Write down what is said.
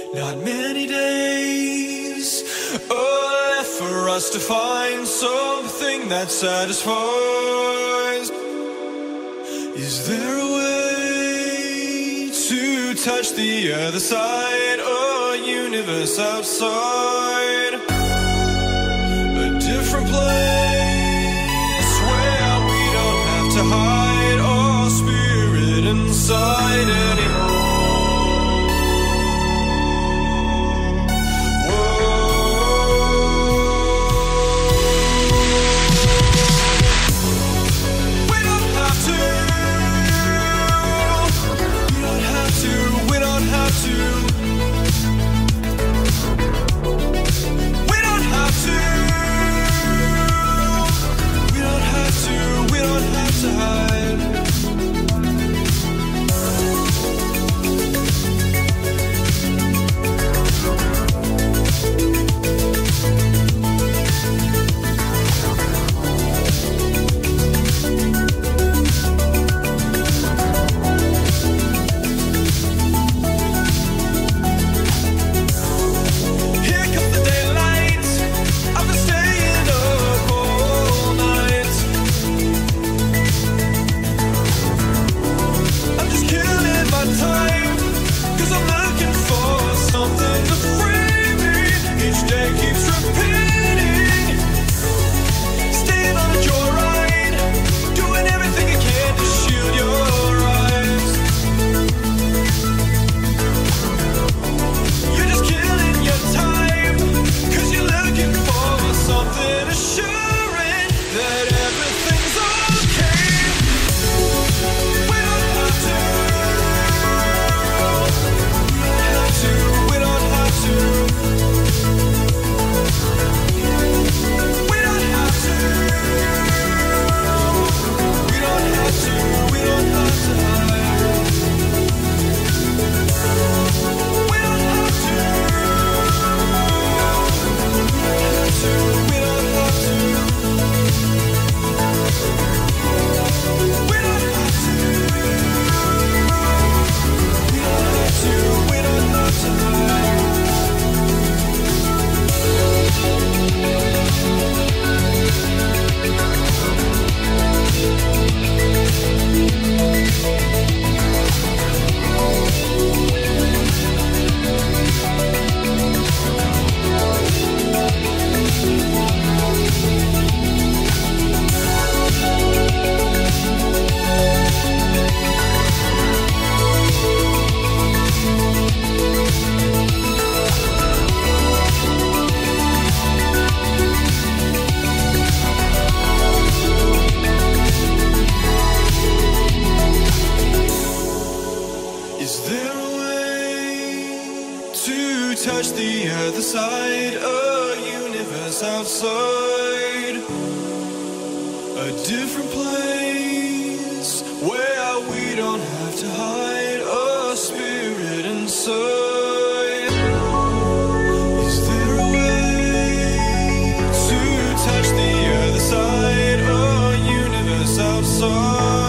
Not many days are left for us to find something that satisfies. Is there a way to touch the other side, a universe outside? A different place where we don't have to hide our spirit inside anymore. touch the other side, a universe outside, a different place where we don't have to hide our spirit inside. Is there a way to touch the other side, a universe outside?